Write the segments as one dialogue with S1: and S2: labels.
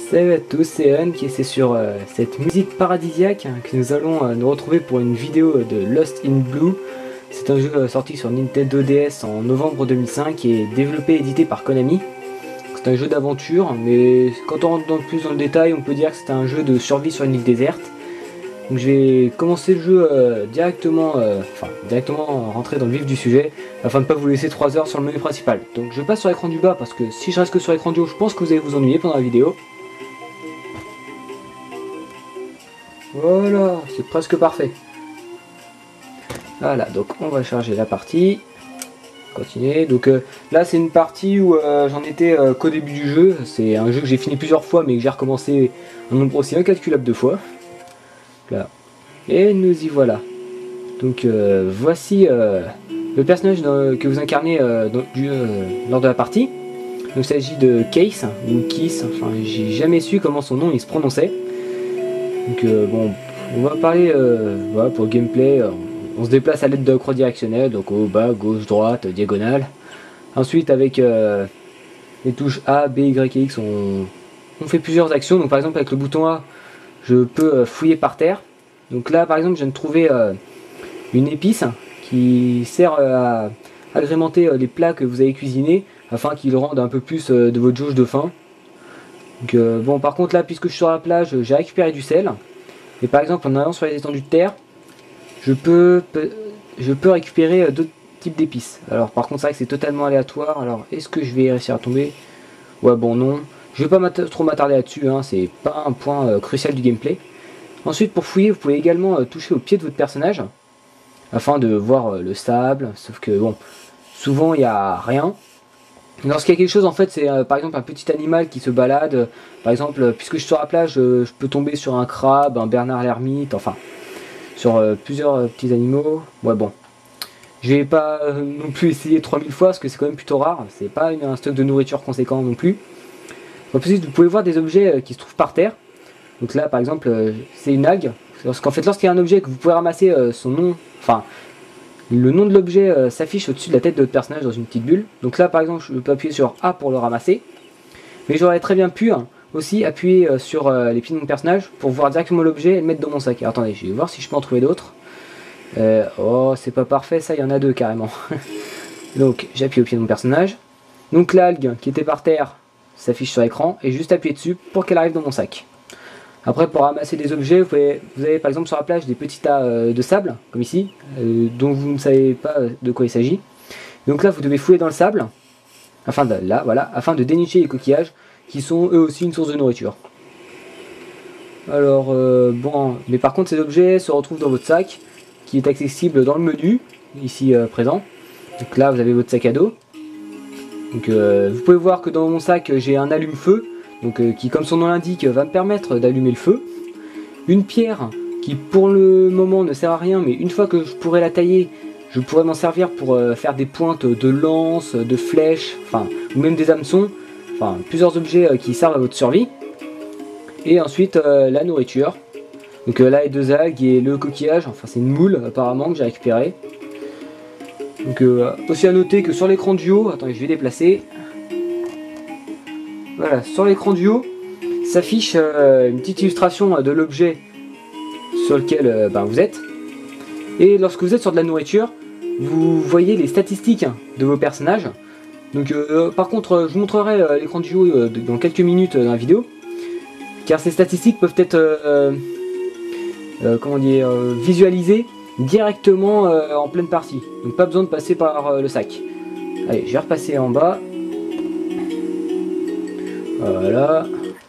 S1: Salut à tous, c'est Evan et c'est sur cette musique paradisiaque que nous allons nous retrouver pour une vidéo de Lost in Blue. C'est un jeu sorti sur Nintendo DS en novembre 2005 et est développé et édité par Konami. C'est un jeu d'aventure, mais quand on rentre plus dans le détail, on peut dire que c'est un jeu de survie sur une île déserte. Donc je vais commencer le jeu directement rentrer dans le vif du sujet, afin de ne pas vous laisser 3 heures sur le menu principal. Donc je passe sur l'écran du bas parce que si je reste que sur l'écran du haut, je pense que vous allez vous ennuyer pendant la vidéo. Voilà, c'est presque parfait. Voilà, donc on va charger la partie. Continuer. Donc là c'est une partie où j'en étais qu'au début du jeu. C'est un jeu que j'ai fini plusieurs fois mais que j'ai recommencé un nombre aussi incalculable de fois. Là. Et nous y voilà. Donc voici le personnage que vous incarnez lors de la partie. Donc, il s'agit de Case ou Kiss, enfin j'ai jamais su comment son nom il se prononçait. Donc bon, on va parler voilà, pour le gameplay. On se déplace à l'aide de croix directionnelle, donc au bas, gauche, droite, diagonale. Ensuite avec les touches A, B, Y et X, on fait plusieurs actions. Donc par exemple avec le bouton A, je peux fouiller par terre. Donc là par exemple je viens de trouver une épice qui sert à agrémenter les plats que vous avez cuisinés afin qu'ils rendent un peu plus de votre jauge de faim. Donc bon par contre là puisque je suis sur la plage, j'ai récupéré du sel. Et par exemple en allant sur les étendues de terre, je peux récupérer d'autres types d'épices. Alors par contre c'est vrai que c'est totalement aléatoire. Alors est-ce que je vais réussir à tomber? Ouais bon non. Je vais pas trop m'attarder là-dessus, hein. C'est pas un point crucial du gameplay. Ensuite pour fouiller vous pouvez également toucher au pied de votre personnage afin de voir le sable. Sauf que bon, souvent il n'y a rien. Lorsqu'il y a quelque chose en fait c'est par exemple un petit animal qui se balade. Par exemple puisque je suis sur la plage je peux tomber sur un crabe, un Bernard l'ermite, enfin sur plusieurs petits animaux. Ouais bon, je vais pas non plus essayer 3000 fois parce que c'est quand même plutôt rare. C'est pas un stock de nourriture conséquent non plus. En plus vous pouvez voir des objets qui se trouvent par terre. Donc là par exemple c'est une algue. Parce qu'en fait lorsqu'il y a un objet que vous pouvez ramasser son nom, enfin le nom de l'objet s'affiche au-dessus de la tête de votre personnage dans une petite bulle. Donc là par exemple je peux appuyer sur A pour le ramasser. Mais j'aurais très bien pu aussi appuyer sur les pieds de mon personnage pour voir directement l'objet et le mettre dans mon sac. Alors, attendez, je vais voir si je peux en trouver d'autres. Oh c'est pas parfait ça, il y en a deux carrément. Donc j'appuie au pied de mon personnage. Donc l'algue qui était par terre s'affiche sur l'écran et juste appuyer dessus pour qu'elle arrive dans mon sac. Après pour ramasser des objets, vous avez par exemple sur la plage des petits tas de sable, comme ici, dont vous ne savez pas de quoi il s'agit. Donc là vous devez fouiller dans le sable, afin de dénicher les coquillages, qui sont eux aussi une source de nourriture. Alors bon, mais par contre ces objets se retrouvent dans votre sac, qui est accessible dans le menu, ici présent. Donc là vous avez votre sac à dos. Donc vous pouvez voir que dans mon sac j'ai un allume-feu. Donc, qui comme son nom l'indique va me permettre d'allumer le feu. Une pierre qui pour le moment ne sert à rien, mais une fois que je pourrai la tailler, je pourrai m'en servir pour faire des pointes de lance, de flèches, enfin, ou même des hameçons, enfin plusieurs objets qui servent à votre survie. Et ensuite la nourriture. Donc là les deux algues et le coquillage, enfin c'est une moule apparemment que j'ai récupéré. Donc aussi à noter que sur l'écran du haut, attendez je vais déplacer. Voilà, sur l'écran du haut s'affiche une petite illustration de l'objet sur lequel vous êtes. Et lorsque vous êtes sur de la nourriture, vous voyez les statistiques de vos personnages. Donc par contre, je vous montrerai l'écran du haut dans quelques minutes dans la vidéo. Car ces statistiques peuvent être visualisées directement en pleine partie. Donc pas besoin de passer par le sac. Allez, je vais repasser en bas. Voilà.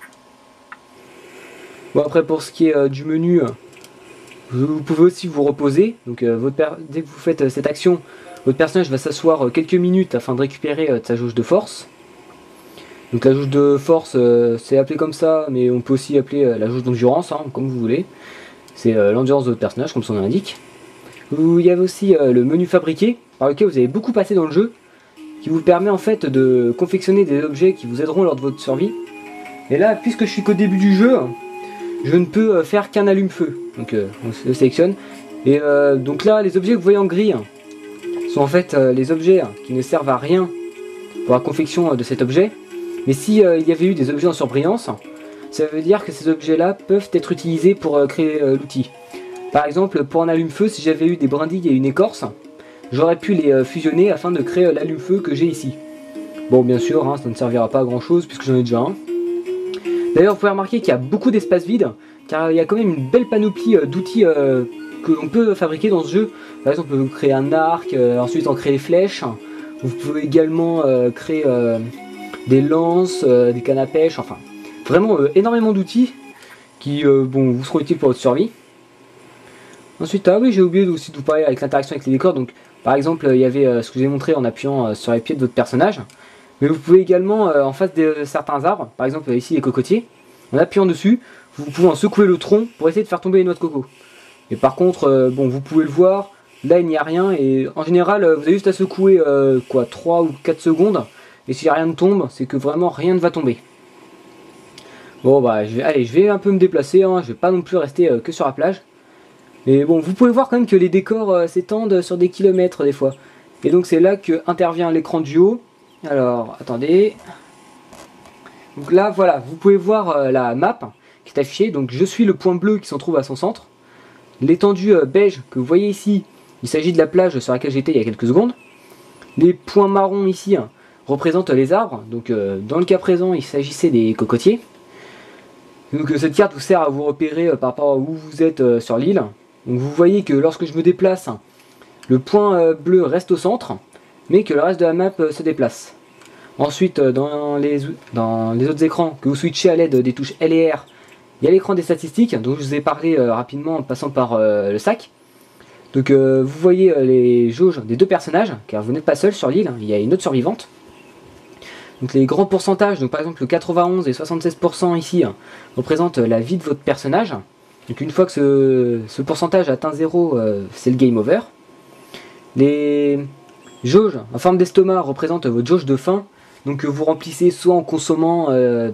S1: Bon après pour ce qui est du menu, vous pouvez aussi vous reposer. Donc dès que vous faites cette action, votre personnage va s'asseoir quelques minutes afin de récupérer de sa jauge de force. Donc la jauge de force c'est appelé comme ça, mais on peut aussi appeler la jauge d'endurance, hein, comme vous voulez. C'est l'endurance de votre personnage comme son nom l'indique. Il y avait aussi le menu fabriqué, par lequel vous avez beaucoup passé dans le jeu, qui vous permet en fait de confectionner des objets qui vous aideront lors de votre survie. Et là, puisque je suis qu'au début du jeu, je ne peux faire qu'un allume-feu. Donc on le sélectionne. Et donc là, les objets que vous voyez en gris sont en fait les objets qui ne servent à rien pour la confection de cet objet. Mais si il y avait eu des objets en surbrillance, ça veut dire que ces objets-là peuvent être utilisés pour créer l'outil. Par exemple, pour un allume-feu, si j'avais eu des brindilles et une écorce, j'aurais pu les fusionner afin de créer l'allume-feu que j'ai ici. Bon, bien sûr, hein, ça ne servira pas à grand chose puisque j'en ai déjà un. D'ailleurs, vous pouvez remarquer qu'il y a beaucoup d'espace vide, car il y a quand même une belle panoplie d'outils que l'on peut fabriquer dans ce jeu. Par exemple, vous créer un arc, ensuite en créer des flèches. Vous pouvez également créer des lances, des cannes à pêche, enfin, vraiment énormément d'outils qui bon, vous seront utiles pour votre survie. Ensuite, ah oui, j'ai oublié aussi de vous parler avec l'interaction avec les décors. Donc, par exemple, il y avait ce que j'ai montré en appuyant sur les pieds de votre personnage. Mais vous pouvez également, en face de certains arbres, par exemple ici les cocotiers, en appuyant dessus, vous pouvez en secouer le tronc pour essayer de faire tomber les noix de coco. Et par contre, bon, vous pouvez le voir, là il n'y a rien, et en général, vous avez juste à secouer quoi, 3 ou 4 secondes, et si rien ne tombe, c'est que vraiment rien ne va tomber. Bon bah, allez, je vais un peu me déplacer, hein, je vais pas non plus rester que sur la plage. Mais bon, vous pouvez voir quand même que les décors s'étendent sur des kilomètres des fois. Et donc c'est là que intervient l'écran du haut. Alors, attendez. Donc là, voilà, vous pouvez voir la map qui est affichée. Donc je suis le point bleu qui s'en trouve à son centre. L'étendue beige que vous voyez ici, il s'agit de la plage sur laquelle j'étais il y a quelques secondes. Les points marrons ici représentent les arbres. Donc dans le cas présent, il s'agissait des cocotiers. Donc cette carte vous sert à vous repérer par rapport à où vous êtes sur l'île. Donc vous voyez que lorsque je me déplace, le point bleu reste au centre, mais que le reste de la map se déplace. Ensuite, dans les autres écrans que vous switchez à l'aide des touches L et R, il y a l'écran des statistiques, dont je vous ai parlé rapidement en passant par le sac. Donc vous voyez les jauges des deux personnages, car vous n'êtes pas seul sur l'île, il y a une autre survivante. Donc les grands pourcentages, donc par exemple le 91 et 76% ici, représentent la vie de votre personnage. Donc une fois que ce pourcentage atteint 0, c'est le game over. Les jauges en forme d'estomac représentent votre jauge de faim. Donc vous remplissez soit en consommant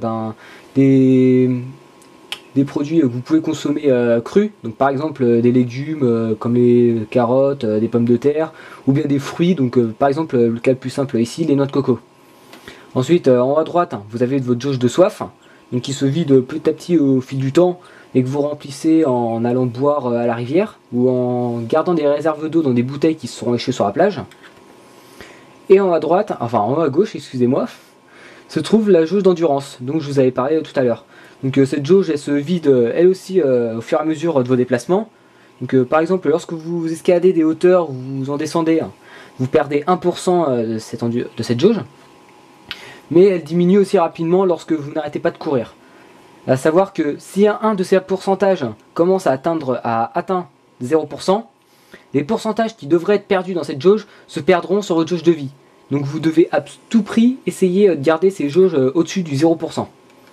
S1: des produits que vous pouvez consommer crus, donc par exemple des légumes comme les carottes, des pommes de terre, ou bien des fruits, donc par exemple le cas le plus simple ici, les noix de coco. Ensuite en haut à droite, vous avez votre jauge de soif, donc qui se vide petit à petit au fil du temps, et que vous remplissez en allant boire à la rivière, ou en gardant des réserves d'eau dans des bouteilles qui seront échouées sur la plage. Et en haut à droite, enfin en haut à gauche, excusez-moi, se trouve la jauge d'endurance, dont je vous avais parlé tout à l'heure. Donc cette jauge, elle se vide elle aussi au fur et à mesure de vos déplacements. Donc par exemple, lorsque vous escaladez des hauteurs ou vous en descendez, vous perdez 1% de cette jauge. Mais elle diminue aussi rapidement lorsque vous n'arrêtez pas de courir. À savoir que si un de ces pourcentages commence à atteindre 0%, les pourcentages qui devraient être perdus dans cette jauge se perdront sur votre jauge de vie. Donc vous devez à tout prix essayer de garder ces jauges au-dessus du 0%.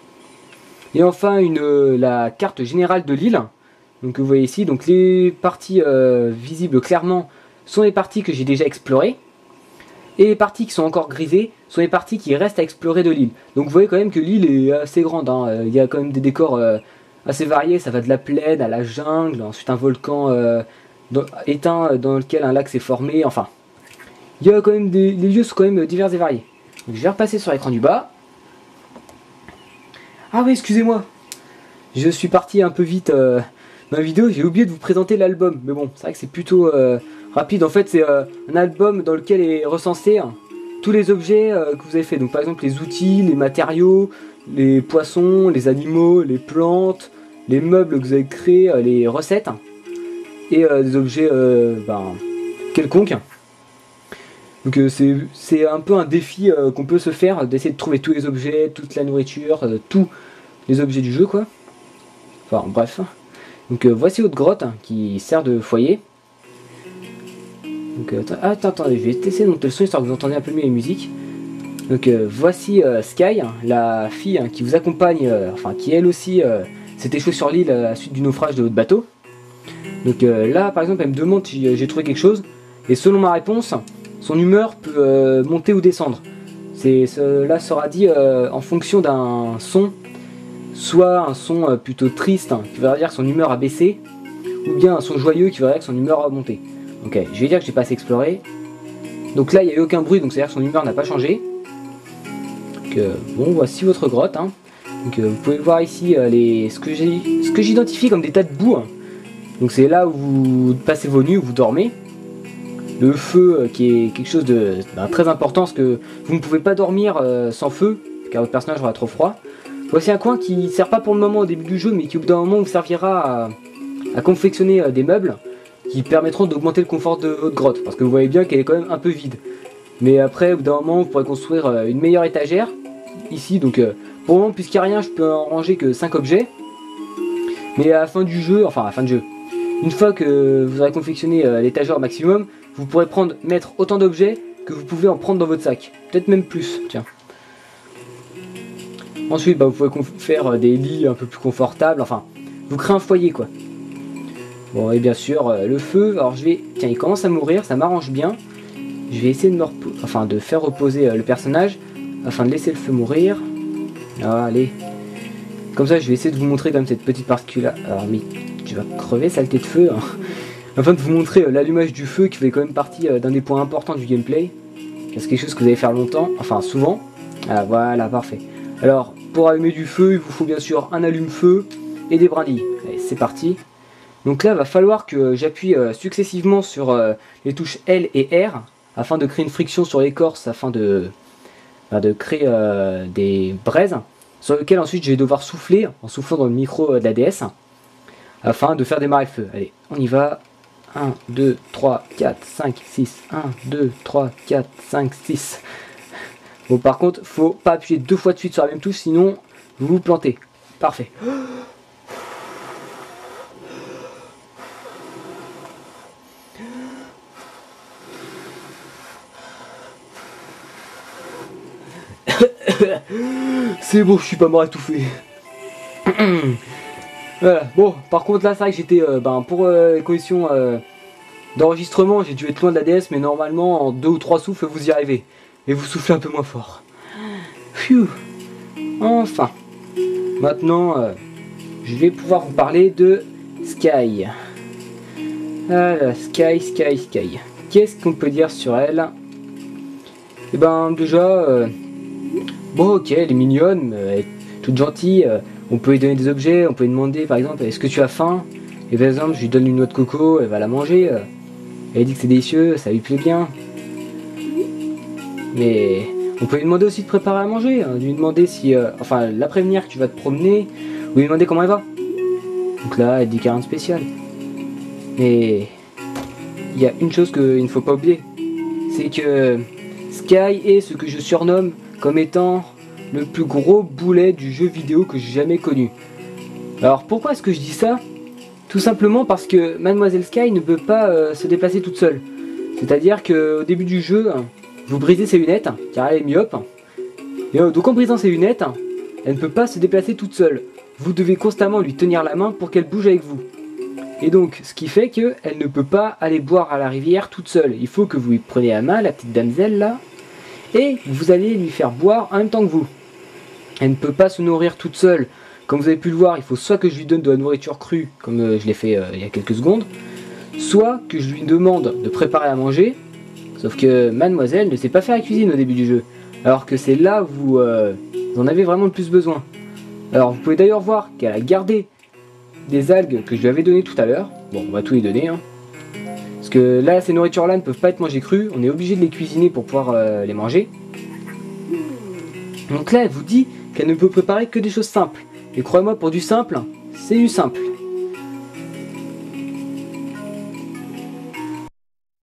S1: Et enfin la carte générale de l'île. Donc vous voyez ici, donc les parties visibles clairement sont les parties que j'ai déjà explorées. Et les parties qui sont encore grisées sont les parties qui restent à explorer de l'île. Donc vous voyez quand même que l'île est assez grande, hein. Il y a quand même des décors assez variés, ça va de la plaine à la jungle, ensuite un volcan éteint dans lequel un lac s'est formé, enfin. Il y a quand même les lieux sont quand même divers et variés. Donc je vais repasser sur l'écran du bas. Ah oui, excusez-moi, je suis parti un peu vite dans la vidéo, j'ai oublié de vous présenter l'album. Mais bon, c'est vrai que c'est plutôt rapide. En fait, c'est un album dans lequel est recensé tous les objets que vous avez fait. Donc par exemple les outils, les matériaux, les poissons, les animaux, les plantes, les meubles que vous avez créés, les recettes. Et des objets quelconques. Donc c'est un peu un défi qu'on peut se faire, d'essayer de trouver tous les objets, toute la nourriture, tous les objets du jeu quoi. Enfin bref. Donc voici votre grotte qui sert de foyer. Donc attendez, je vais essayer de monter le son histoire que vous entendez un peu mieux les musiques. Donc voici Sky, la fille qui vous accompagne, enfin qui elle aussi s'est échouée sur l'île à la suite du naufrage de votre bateau. Donc là par exemple elle me demande si j'ai trouvé quelque chose, et selon ma réponse, son humeur peut monter ou descendre. Cela sera dit en fonction d'un son, soit un son plutôt triste qui va dire que son humeur a baissé, ou bien un son joyeux qui va dire que son humeur a monté. Ok, je vais dire que j'ai pas assez exploré. Donc là il n'y a eu aucun bruit, donc c'est à dire que son humeur n'a pas changé. Donc bon, voici votre grotte. Donc vous pouvez voir ici ce que j'identifie comme des tas de boue. Donc c'est là où vous passez vos nuits, où vous dormez. Le feu qui est quelque chose de très important, parce que vous ne pouvez pas dormir sans feu, car votre personnage aura trop froid. Voici un coin qui ne sert pas pour le moment au début du jeu, mais qui au bout d'un moment vous servira à confectionner des meubles qui permettront d'augmenter le confort de votre grotte, parce que vous voyez bien qu'elle est quand même un peu vide. Mais après, au bout d'un moment, vous pourrez construire une meilleure étagère, ici, donc pour le moment, puisqu'il n'y a rien, je peux en ranger que 5 objets. Mais à la fin du jeu, enfin à la fin du jeu, une fois que vous aurez confectionné l'étagère au maximum, vous pourrez mettre autant d'objets que vous pouvez en prendre dans votre sac. Peut-être même plus, tiens. Ensuite, vous pouvez faire des lits un peu plus confortables, enfin, vous créez un foyer quoi. Bon, et bien sûr, le feu, alors tiens, il commence à mourir, ça m'arrange bien. Je vais essayer de faire reposer le personnage, afin de laisser le feu mourir. Ah, allez. Comme ça, je vais essayer de vous montrer comme cette petite partie là. Alors, mais tu vas crever, saleté de feu. Hein. Afin de vous montrer l'allumage du feu qui fait quand même partie d'un des points importants du gameplay. C'est quelque chose que vous allez faire longtemps, enfin souvent. Ah, voilà, parfait. Alors, pour allumer du feu, il vous faut bien sûr un allume-feu et des brindilles. Allez, c'est parti. Donc là, il va falloir que j'appuie successivement sur les touches L et R afin de créer une friction sur l'écorce, afin de créer des braises sur lesquelles ensuite je vais devoir souffler en soufflant dans le micro de la DS afin de faire démarrer le feu. Allez, on y va. 1, 2, 3, 4, 5, 6. 1, 2, 3, 4, 5, 6. Bon, par contre, faut pas appuyer 2 fois de suite sur la même touche, sinon vous vous plantez. Parfait. C'est bon, je suis pas mort étouffé. Voilà. Bon, par contre là, c'est vrai que j'étais, pour les conditions d'enregistrement, j'ai dû être loin de la DS, mais normalement, en 2 ou 3 souffles, vous y arrivez. Et vous soufflez un peu moins fort. Phew. Enfin. Maintenant, je vais pouvoir vous parler de Sky. Voilà, Sky. Qu'est-ce qu'on peut dire sur elle? Et déjà... bon, ok, elle est mignonne, elle est toute gentille, on peut lui donner des objets, on peut lui demander par exemple est-ce que tu as faim, et par exemple je lui donne une noix de coco, elle va la manger, elle dit que c'est délicieux, ça lui plaît bien. Mais on peut lui demander aussi de préparer à manger, hein, lui demander si, la prévenir que tu vas te promener, ou lui demander comment elle va. Donc là elle dit qu'il n'y a rien de spécial. Mais il y a une chose qu'il ne faut pas oublier, c'est que Sky est ce que je surnomme comme étant le plus gros boulet du jeu vidéo que j'ai jamais connu. Alors pourquoi est-ce que je dis ça? Tout simplement parce que Mademoiselle Sky ne peut pas se déplacer toute seule. C'est-à-dire qu'au début du jeu, vous brisez ses lunettes, car elle est myope. Et donc en brisant ses lunettes, elle ne peut pas se déplacer toute seule. Vous devez constamment lui tenir la main pour qu'elle bouge avec vous. Et donc, ce qui fait qu'elle ne peut pas aller boire à la rivière toute seule. Il faut que vous lui preniez la main, la petite damsel là, et vous allez lui faire boire en même temps que vous. Elle ne peut pas se nourrir toute seule. Comme vous avez pu le voir, il faut soit que je lui donne de la nourriture crue, comme je l'ai fait il y a quelques secondes, soit que je lui demande de préparer à manger, sauf que mademoiselle ne sait pas faire la cuisine au début du jeu, alors que c'est là où vous en avez vraiment le plus besoin. Alors vous pouvez d'ailleurs voir qu'elle a gardé des algues que je lui avais données tout à l'heure. Bon, on va tout les donner, hein. Parce que là, ces nourritures-là ne peuvent pas être mangées crues, on est obligé de les cuisiner pour pouvoir les manger. Donc là, elle vous dit qu'elle ne peut préparer que des choses simples. Et croyez-moi, pour du simple, c'est du simple.